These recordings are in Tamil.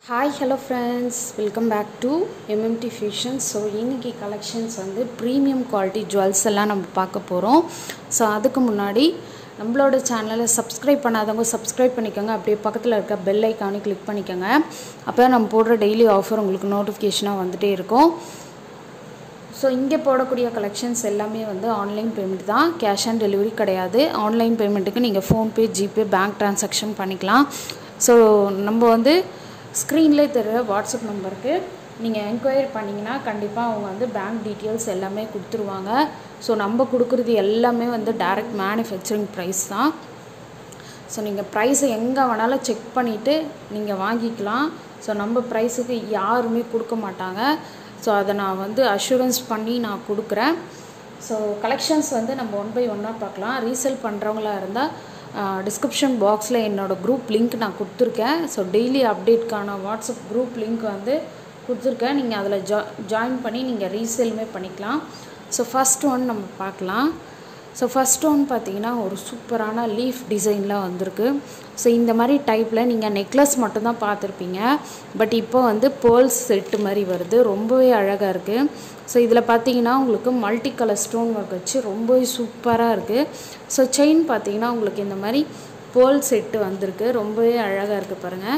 Hi, hello friends, welcome back to MMT Fashion. So இன்னைக்கு collections வந்து premium quality jewels எல்லாம் நம்ம பார்க்க போறோம். So அதுக்கு முன்னாடி நம்மளோட சேனலை சப்ஸ்கிரைப் பண்ணாதவங்க சப்ஸ்கிரைப் பண்ணிக்கோங்க. அப்படியே பக்கத்தில் இருக்க பெல் ஐக்கானை கிளிக் பண்ணிக்கோங்க. அப்போ நம்ம போடுற டெய்லி ஆஃபர் உங்களுக்கு நோட்டிஃபிகேஷனாக வந்துட்டே இருக்கும். ஸோ இங்கே போடக்கூடிய கலெக்ஷன்ஸ் எல்லாமே வந்து ஆன்லைன் பேமெண்ட் தான், கேஷ் ஆன் டெலிவரி கிடையாது. ஆன்லைன் பேமெண்ட்டுக்கு நீங்கள் ஃபோன்பே, ஜிபே, பேங்க் ட்ரான்சாக்ஷன் பண்ணிக்கலாம். ஸோ நம்ம வந்து ஸ்க்ரீன்லேயே தெரிகிற வாட்ஸ்அப் நம்பருக்கு நீங்கள் என்கொயரி பண்ணிங்கன்னா கண்டிப்பாக அவங்க வந்து பேங்க் டீட்டெயில்ஸ் எல்லாமே கொடுத்துருவாங்க. ஸோ நம்ம கொடுக்குறது எல்லாமே வந்து டைரக்ட் மேனுஃபேக்சரிங் ப்ரைஸ் தான். ஸோ நீங்கள் ப்ரைஸை எங்கே வேணாலும் செக் பண்ணிவிட்டு நீங்கள் வாங்கிக்கலாம். ஸோ நம்ம ப்ரைஸுக்கு யாருமே கொடுக்க மாட்டாங்க. ஸோ அதை நான் வந்து அஷூரன்ஸ் பண்ணி நான் கொடுக்குறேன். ஸோ கலெக்ஷன்ஸ் வந்து நம்ம ஒன் பை ஒன்னாக பார்க்கலாம். ரீசேல் பண்ணுறவங்களா இருந்தால் டிஸ்கிரிப்ஷன் பாக்ஸில் என்னோடய குரூப் லிங்க் நான் கொடுத்துருக்கேன். ஸோ டெய்லி அப்டேட்கான வாட்ஸ்அப் குரூப் லிங்க் வந்து கொடுத்துருக்கேன். நீங்கள் அதில் ஜாயின் பண்ணி நீங்கள் ரீசேலுமே பண்ணிக்கலாம். ஸோ ஃபஸ்ட் ஒன் நம்ம பார்க்கலாம். ஸோ ஃபஸ்ட் ஒன் பார்த்தீங்கன்னா ஒரு சூப்பரான லீஃப் டிசைனில் வந்திருக்கு. ஸோ இந்த மாதிரி டைப்பில் நீங்கள் நெக்லஸ் மட்டும்தான் பார்த்துருப்பீங்க. பட் இப்போ வந்து பேர்ல்ஸ் செட்டு மாதிரி வருது, ரொம்பவே அழகாக இருக்குது. ஸோ இதில் பார்த்தீங்கன்னா உங்களுக்கு மல்டி கலர் ஸ்டோன் ஒர்க் வச்சு ரொம்பவே சூப்பராக இருக்குது. ஸோ செயின் பார்த்தீங்கன்னா உங்களுக்கு இந்த மாதிரி பேர்ல் செட்டு வந்திருக்கு, ரொம்பவே அழகாக இருக்குது பாருங்கள்.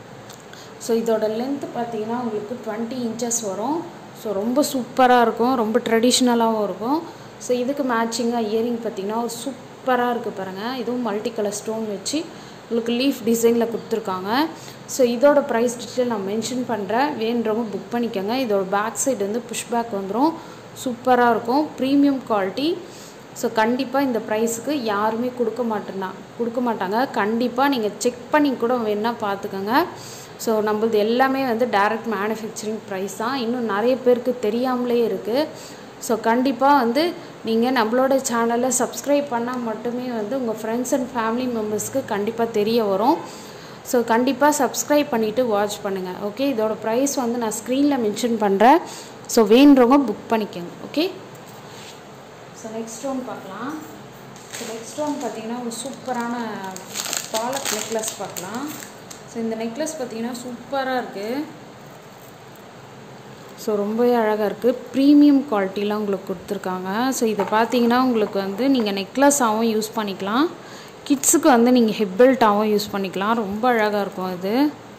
ஸோ இதோட லென்த்து பார்த்தீங்கன்னா உங்களுக்கு 20 inches வரும். ஸோ ரொம்ப சூப்பராக இருக்கும், ரொம்ப ட்ரெடிஷ்னலாகவும் இருக்கும். ஸோ இதுக்கு மேட்சிங்காக இயரிங் பார்த்திங்கன்னா சூப்பராக இருக்குது பாருங்கள். இதுவும் மல்டி கலர் ஸ்டோன் வச்சு உங்களுக்கு லீஃப் டிசைனில் கொடுத்துருக்காங்க. ஸோ இதோட ப்ரைஸ் டீட்டெயில் நான் மென்ஷன் பண்ணுறேன், வேணுறவங்க புக் பண்ணிக்கோங்க. இதோட பேக் சைடு வந்து புஷ் பேக் வந்துடும், சூப்பராக இருக்கும், ப்ரீமியம் குவாலிட்டி. ஸோ கண்டிப்பாக இந்த ப்ரைஸுக்கு யாருமே கொடுக்க மாட்டாங்க. கண்டிப்பாக நீங்கள் செக் பண்ணி கூட வேணால் பார்த்துக்கோங்க. ஸோ நம்மளது எல்லாமே வந்து டைரக்ட் மேனுஃபேக்சரிங் ப்ரைஸ் தான், இன்னும் நிறைய பேருக்கு தெரியாமலே இருக்குது. ஸோ கண்டிப்பாக வந்து நீங்கள் நம்மளோட சேனலை சப்ஸ்கிரைப் பண்ணால் மட்டுமே வந்து உங்கள் ஃப்ரெண்ட்ஸ் அண்ட் ஃபேமிலி மெம்பர்ஸ்க்கு கண்டிப்பாக தெரிய வரும். ஸோ கண்டிப்பாக சப்ஸ்கிரைப் பண்ணிவிட்டு வாட்ச் பண்ணுங்கள். ஓகே, இதோட ப்ரைஸ் வந்து நான் ஸ்க்ரீனில் மென்ஷன் பண்ணுறேன். ஸோ வேணுறவங்க புக் பண்ணிக்கோங்க. ஓகே, ஸோ நெக்ஸ்ட் ஒன் பார்க்கலாம். ஸோ நெக்ஸ்ட் ஒன் பார்த்திங்கன்னா ஒரு சூப்பரான பாலக் நெக்லஸ் பார்க்கலாம். ஸோ இந்த நெக்லஸ் பார்த்திங்கன்னா சூப்பராக இருக்குது. ஸோ ரொம்பவே அழகாக இருக்குது, ப்ரீமியம் குவாலிட்டிலாம் உங்களுக்கு கொடுத்துருக்காங்க. ஸோ இதை பார்த்தீங்கன்னா உங்களுக்கு வந்து நீங்கள் நெக்லஸாகவும் யூஸ் பண்ணிக்கலாம், கிட்ஸுக்கு வந்து நீங்கள் ஹிப் பெல்ட்டாகவும் யூஸ் பண்ணிக்கலாம். ரொம்ப அழகாக இருக்கும் இது.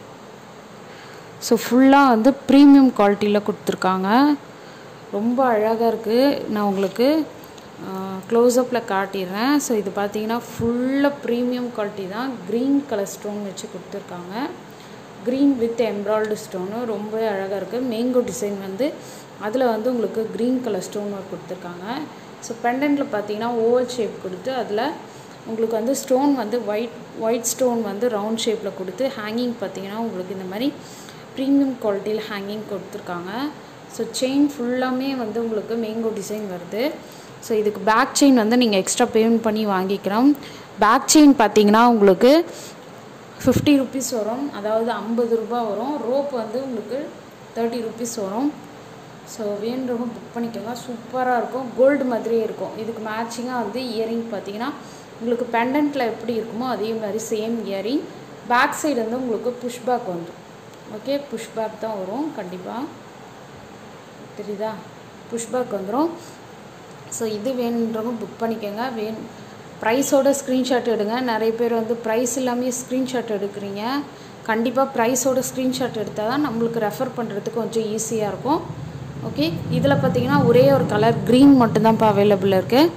ஸோ ஃபுல்லாக வந்து ப்ரீமியம் குவாலிட்டியில் கொடுத்துருக்காங்க, ரொம்ப அழகாக இருக்குது. நான் உங்களுக்கு க்ளோஸ்அப்பில் காட்டிடுறேன். ஸோ இது பார்த்தீங்கன்னா ஃபுல்லாக ப்ரீமியம் குவாலிட்டி தான். க்ரீன் கலர் ஸ்டோன் வச்சு கொடுத்துருக்காங்க, க்ரீன் வித் எம்ப்ராய்டு ஸ்டோனு ரொம்பவே அழகாக இருக்குது. மேங்கோ டிசைன் வந்து அதில் வந்து உங்களுக்கு க்ரீன் கலர் ஸ்டோன் ஒர்க் கொடுத்துருக்காங்க. ஸோ பெண்டன்ட்டில் பார்த்தீங்கன்னா ஓவல் ஷேப் கொடுத்து அதில் உங்களுக்கு வந்து ஸ்டோன் வந்து ஒயிட் ஸ்டோன் வந்து ரவுண்ட் ஷேப்பில் கொடுத்து ஹேங்கிங் பார்த்தீங்கன்னா உங்களுக்கு இந்த மாதிரி ப்ரீமியம் குவாலிட்டியில் ஹேங்கிங் கொடுத்துருக்காங்க. ஸோ செயின் ஃபுல்லாமே வந்து உங்களுக்கு மேங்கோ டிசைன் வருது. ஸோ இதுக்கு பேக் செயின் வந்து நீங்கள் எக்ஸ்ட்ரா பேமெண்ட் பண்ணி வாங்கிக்கிறோம். பேக் செயின் பார்த்தீங்கன்னா உங்களுக்கு 50 rupees வரும், அதாவது 50 ரூபா வரும். ரோப் வந்து உங்களுக்கு 30 rupees வரும். ஸோ வேணுறவங்க புக் பண்ணிக்கோங்க, சூப்பராக இருக்கும், கோல்டு மாதிரியே இருக்கும். இதுக்கு மேட்சிங்காக வந்து இயரிங் பார்த்தீங்கன்னா உங்களுக்கு பெண்டன்ட்டில் எப்படி இருக்குமோ அதே மாதிரி சேம் இயரிங். பேக் சைடு வந்து உங்களுக்கு புஷ் பேக் வந்துடும். ஓகே, புஷ் பேக் தான் வரும், கண்டிப்பாக தெரியுதா, புஷ் பேக் வந்துடும். ஸோ இது வேணுன்றவங்க புக் பண்ணிக்கோங்க. ப்ரைஸோட ஸ்க்ரீன்ஷாட் எடுங்க. நிறைய பேர் வந்து ப்ரைஸ் இல்லாமல் ஸ்க்ரீன்ஷாட் எடுக்கிறீங்க. கண்டிப்பாக ப்ரைஸோட ஸ்க்ரீன்ஷாட் எடுத்தால் தான் நம்மளுக்கு ரெஃபர் பண்ணுறதுக்கு கொஞ்சம் ஈஸியாக இருக்கும். ஓகே, இதில் பார்த்தீங்கன்னா ஒரே ஒரு கலர் க்ரீன் மட்டும்தான் இப்போ அவைலபிளாக இருக்குது,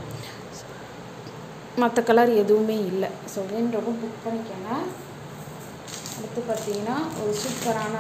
மற்ற கலர் எதுவுமே இல்லை. ஸோ வேணுறவங்க புக் பண்ணிக்கோங்க. அடுத்து பார்த்தீங்கன்னா ஒரு சூப்பரான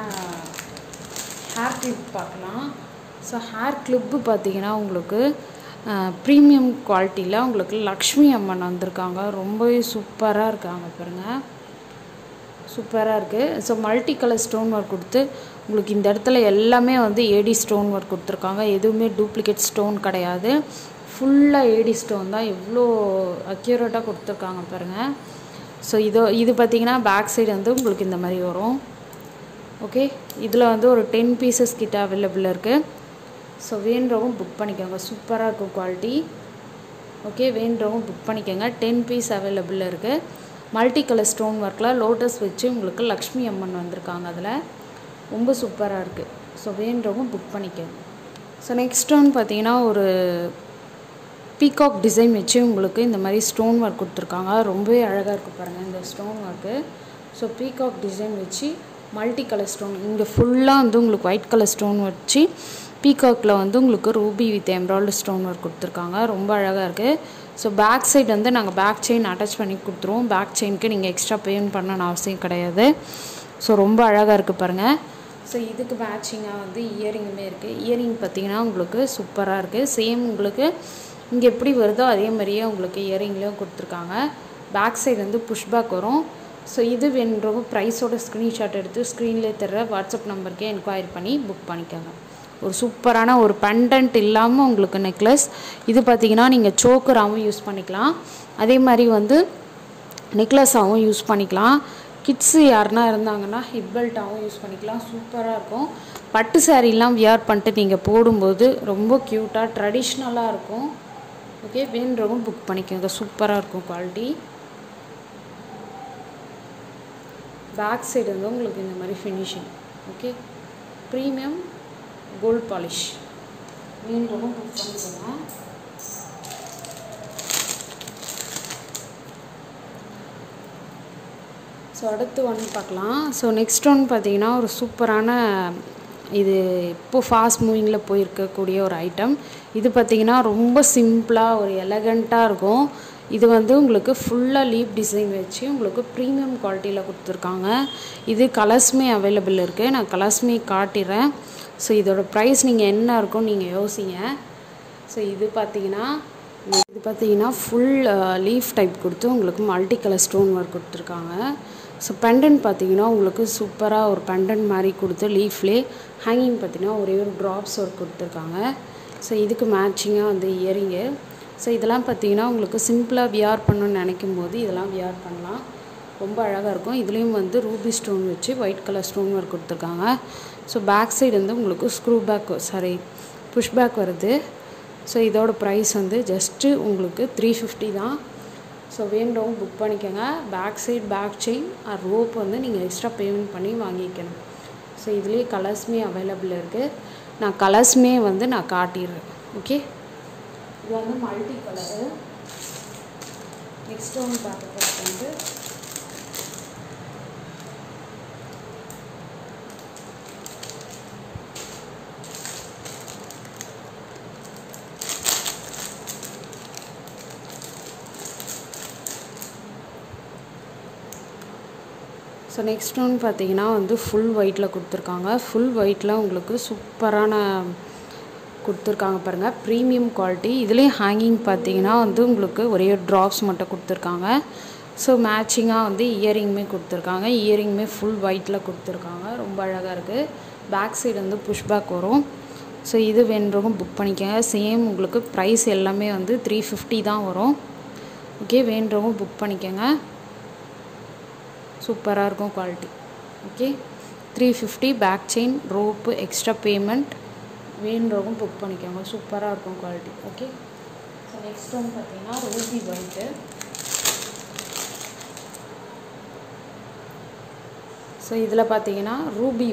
ஹேர் கிளிப் பார்க்கலாம். ஸோ ஹேர் கிளிப்பு பார்த்தீங்கன்னா உங்களுக்கு ப்ரீமியம் குவாலிட்டியில் உங்களுக்கு லக்ஷ்மி அம்மன் வந்திருக்காங்க, ரொம்பவே சூப்பராக இருக்காங்க பாருங்கள், சூப்பராக இருக்குது. So multi colour stone work கொடுத்து உங்களுக்கு இந்த இடத்துல எல்லாமே வந்து ஏடி ஸ்டோன் ஒர்க் கொடுத்துருக்காங்க, எதுவுமே டூப்ளிகேட் ஸ்டோன் கிடையாது, ஃபுல்லாக ஏடி ஸ்டோன் தான், எவ்வளோ அக்யூரேட்டாக கொடுத்துருக்காங்க பாருங்கள். ஸோ இது பார்த்திங்கன்னா பேக் சைடு வந்து உங்களுக்கு இந்த மாதிரி வரும். ஓகே, இதில் வந்து ஒரு 10 pieces கிட்ட அவைலபிளாக இருக்குது. ஸோ வேணுறவங்க புக் பண்ணிக்கோங்க, சூப்பராக இருக்கும் குவாலிட்டி. ஓகே, வேணுறவங்க புக் பண்ணிக்கோங்க. 10 piece அவைலபிளாக இருக்குது. மல்டி கலர் ஸ்டோன் ஒர்க்கில் லோட்டஸ் வச்சு உங்களுக்கு லக்ஷ்மி அம்மன் வந்திருக்காங்க. அதில் ரொம்ப சூப்பராக இருக்குது. ஸோ வேணுறவங்க புக் பண்ணிக்கோங்க. ஸோ நெக்ஸ்ட் ஒன் பார்த்தீங்கன்னா ஒரு பீகாக் டிசைன் வச்சு உங்களுக்கு இந்த மாதிரி ஸ்டோன் ஒர்க் கொடுத்துருக்காங்க. ரொம்பவே அழகாக இருக்குது பாருங்கள் இந்த stone work. So peacock design வச்சு மல்டி கலர் ஸ்டோன், இங்கே ஃபுல்லாக வந்து உங்களுக்கு ஒயிட் கலர் ஸ்டோன் வச்சு பீகாக்கில் வந்து உங்களுக்கு ruby with embroidery stone work கொடுத்துருக்காங்க. ரொம்ப அழகாக இருக்குது. ஸோ பேக் சைடு வந்து நாங்கள் பேக் செயின் அட்டாச் பண்ணி கொடுத்துருவோம். பேக் செயினுக்கு நீங்கள் எக்ஸ்ட்ரா பேமெண்ட் பண்ணணும்னு அவசியம் கிடையாது. ஸோ ரொம்ப அழகாக இருக்குது பாருங்கள். ஸோ இதுக்கு மேட்சிங்காக வந்து இயரிங்குமே இருக்குது. இயரிங் பார்த்திங்கன்னா உங்களுக்கு சூப்பராக இருக்குது. சேம் உங்களுக்கு இங்கே எப்படி வருதோ அதே மாதிரியே உங்களுக்கு இயரிங்லேயும் கொடுத்துருக்காங்க. பேக் சைடு வந்து புஷ்பேக் வரும். ஸோ இது வேணுன்றவங்க ப்ரைஸோட ஸ்க்ரீன்ஷாட் எடுத்து ஸ்க்ரீன்லேயே தர்ற வாட்ஸ்அப் நம்பருக்கே என்கொயரி பண்ணி புக் பண்ணிக்கோங்க. ஒரு சூப்பரான ஒரு பெண்டன்ட் இல்லாமல் உங்களுக்கு நெக்லஸ். இது பார்த்திங்கன்னா நீங்கள் சோக்கராகவும் யூஸ் பண்ணிக்கலாம், அதே மாதிரி வந்து நெக்லஸாகவும் யூஸ் பண்ணிக்கலாம். கிட்ஸு யாருன்னா இருந்தாங்கன்னா ஹிப் பெல்ட்டாகவும் யூஸ் பண்ணிக்கலாம். சூப்பராக இருக்கும். பட்டு சாரீலாம் வியர் பண்ணிட்டு நீங்கள் போடும்போது ரொம்ப க்யூட்டாக ட்ரெடிஷ்னலாக இருக்கும். ஓகே, வேணுன்றவங்க புக் பண்ணிக்கோங்க. சூப்பராக இருக்கும் குவாலிட்டி. பேக் சைடு வந்து உங்களுக்கு இந்த மாதிரி finishing. Okay, premium gold polish. வேணுன்றவங்க புக் பண்ணிக்கோங்க. ஸோ அடுத்து ஒன்று பார்க்கலாம். ஸோ நெக்ஸ்ட் ஒன்று பார்த்தீங்கன்னா ஒரு சூப்பரான, இது இப்போது ஃபாஸ்ட் மூவிங்கில் போயிருக்கக்கூடிய ஒரு ஐட்டம். இது பார்த்திங்கன்னா ரொம்ப சிம்பிளாக ஒரு எலகண்ட்டாக இருக்கும். இது வந்து உங்களுக்கு ஃபுல்லாக லீப் டிசைன் வச்சு உங்களுக்கு ப்ரீமியம் குவாலிட்டியில் கொடுத்துருக்காங்க. இது கலர்ஸுமே அவைலபிள் இருக்குது. நான் கலர்ஸுமே காட்டிடுறேன். ஸோ இதோட ப்ரைஸ் நீங்கள் என்ன இருக்கும்னு நீங்கள் யோசிங்க. ஸோ இது பார்த்தீங்கன்னா ஃபுல் லீஃப் டைப் கொடுத்து உங்களுக்கு மல்டி கலர் ஸ்டோன் ஒர்க் கொடுத்துருக்காங்க. ஸோ பெண்டன்ட் பார்த்தீங்கன்னா உங்களுக்கு சூப்பராக ஒரு பெண்டன்ட் மாதிரி கொடுத்து லீஃப்லே ஹேங்கிங் பார்த்தீங்கன்னா ஒரே ஒரு ட்ராப்ஸ் ஒர்க் கொடுத்துருக்காங்க. ஸோ இதுக்கு மேட்சிங்காக வந்து இயரிங்கு. ஸோ இதெல்லாம் பார்த்தீங்கன்னா உங்களுக்கு சிம்பிளாக வியர் பண்ணணும்னு நினைக்கும் போது இதெல்லாம் வியர் பண்ணலாம். ரொம்ப அழகாக இருக்கும். இதுலேயும் வந்து ரூபி ஸ்டோன் வச்சு ஒயிட் கலர் ஸ்டோன் ஒர்க் கொடுத்துருக்காங்க. ஸோ பேக் சைடு வந்து உங்களுக்கு புஷ் பேக் வருது. ஸோ இதோட ப்ரைஸ் வந்து ஜஸ்ட்டு உங்களுக்கு 350 தான். ஸோ வேணுறவங்க புக் பண்ணிக்கோங்க. Back side back chain rope வந்து நீங்கள் எக்ஸ்ட்ரா பேமெண்ட் பண்ணி வாங்கிக்கணும். ஸோ இதுலேயே கலர்ஸுமே அவைலபிள் இருக்குது. நான் கலர்ஸுமே வந்து நான் காட்டிடுறேன். ஓகே, இது வந்து மல்டி கலரு. நெக்ஸ்ட் ஒன்று பார்க்க வந்து ஸோ நெக்ஸ்ட் ஒன்று பார்த்தீங்கன்னா வந்து ஃபுல் ஒயிட்டில் கொடுத்துருக்காங்க. ஃபுல் ஒயிட்டில் உங்களுக்கு சூப்பரான கொடுத்துருக்காங்க பாருங்கள், ப்ரீமியம் குவாலிட்டி. இதுலேயும் ஹேங்கிங் பார்த்தீங்கன்னா வந்து உங்களுக்கு ஒரே ட்ராப்ஸ் மட்டும் கொடுத்துருக்காங்க. ஸோ மேட்சிங்காக வந்து இயரிங்குமே கொடுத்துருக்காங்க. இயரிங்குமே ஃபுல் ஒயிட்டில் கொடுத்துருக்காங்க. ரொம்ப அழகாக இருக்குது. பேக் சைடு வந்து புஷ்பேக் வரும். ஸோ இது வேணுறவங்க புக் பண்ணிக்கோங்க. சேம் உங்களுக்கு ப்ரைஸ் எல்லாமே வந்து 350 தான் வரும். ஓகே, வேணுறவங்க புக் பண்ணிக்கோங்க. சூப்பராக இருக்கும் quality. Okay, 350 back chain rope extra payment. வேணுறவங்க புக் பண்ணிக்கோங்க. சூப்பராக இருக்கும் குவாலிட்டி. ஓகே, ஸோ நெக்ஸ்ட் ஒன்று பார்த்தீங்கன்னா ரூபி ஒயிட்டு. ஸோ இதில் பார்த்தீங்கன்னா ரூபி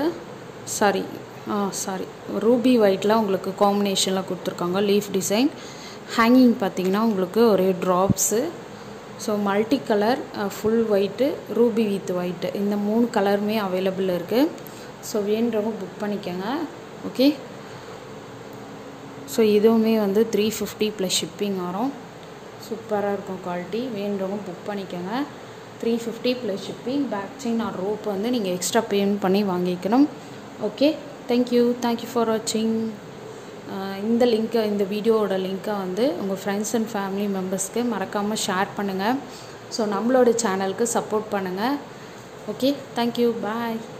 ஒயிட்டில் உங்களுக்கு காம்பினேஷனில் கொடுத்துருக்காங்க. லீஃப் டிசைன் ஹேங்கிங் பார்த்தீங்கன்னா உங்களுக்கு ஒரே drops. So multi colour full white ruby with white இந்த 3 கலருமே அவைலபிள் இருக்குது. ஸோ வேணுறவங்க புக் பண்ணிக்கோங்க. ஓகே, ஸோ இதுவுமே வந்து 350 ப்ளஸ் ஷிப்பிங் வரும். சூப்பராக இருக்கும் குவாலிட்டி. வேணுறவங்க புக் பண்ணிக்கோங்க. 350 plus shipping. Back chain or rope வந்து நீங்கள் எக்ஸ்ட்ரா பேமெண்ட் பண்ணி வாங்கிக்கணும். ஓகே, தேங்க்யூ ஃபார் வாட்சிங். இந்த வீடியோவோட லிங்க்கை வந்து உங்கள் ஃப்ரெண்ட்ஸ் அண்ட் ஃபேமிலி மெம்பர்ஸ்க்கு மறக்காமல் ஷேர் பண்ணுங்கள். ஸோ நம்மளோட சேனலுக்கு சப்போர்ட் பண்ணுங்கள். ஓகே, தேங்க்யூ, பாய்.